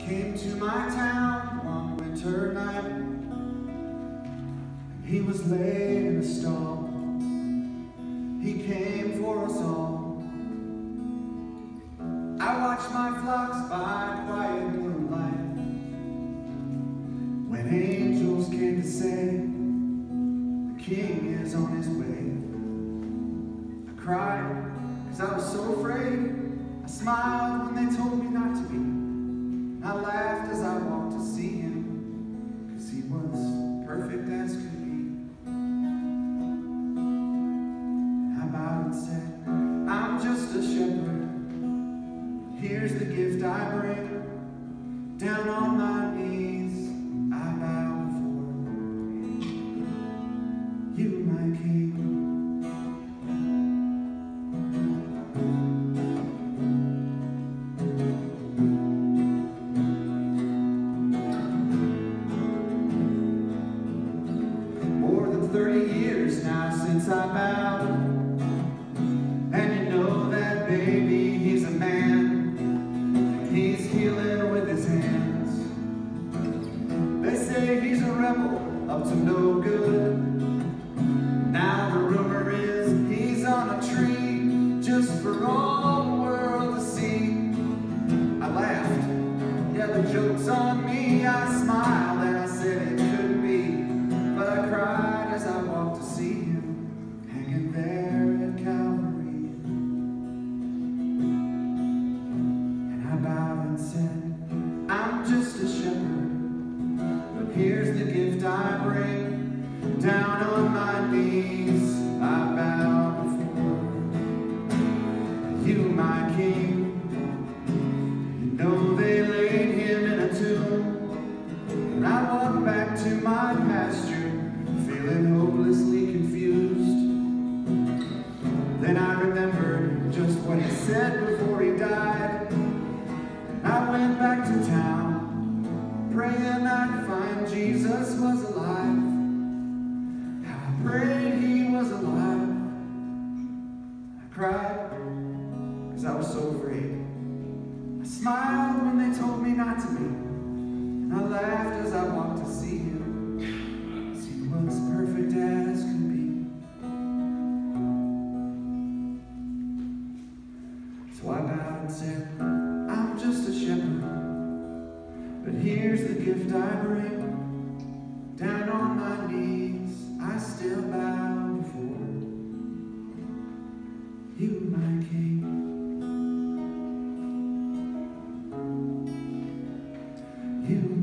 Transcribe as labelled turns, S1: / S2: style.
S1: Came to my town one winter night, and he was laid in a stall. He came for us all. I watched my flocks by quiet moonlight, when angels came to say, the King is on his way. I cried, 'cause I was so afraid. I smiled when they told me not to be. I laughed as I walked to see him, 'cause he was perfect as could be. I bowed and said, I'm just a shepherd. Here's the gift I bring. Down on my knees I bow before you, my King. More than 30 years now since I bowed, and you know that baby, he's a man. He's healing with his hands. They say he's a rebel up to no good. Now the rumor is he's on a tree just for all the world to see. I laughed, yeah, the joke's on me. I smiled and I said it couldn't be. But I cried as I walked to see him, hanging there at Calvary. And I bowed and said, I'm just a shepherd, but here's the gift I bring. Down on my knees I bow before you, my King. You know they laid him in a tomb, and I walked back to my pasture, feeling hopelessly confused. Then I remembered just what he said before he died, and I went back to town, praying I'd find Jesus was alive. How I prayed he was alive. I cried, 'cause I was so afraid. I smiled when they told me not to be, and I laughed as I walked to see him, 'cause he was perfect as could be. So I bowed and said, I'm just a shepherd, but here's the gift I bring. Down on my knees I still bow before you, my King. You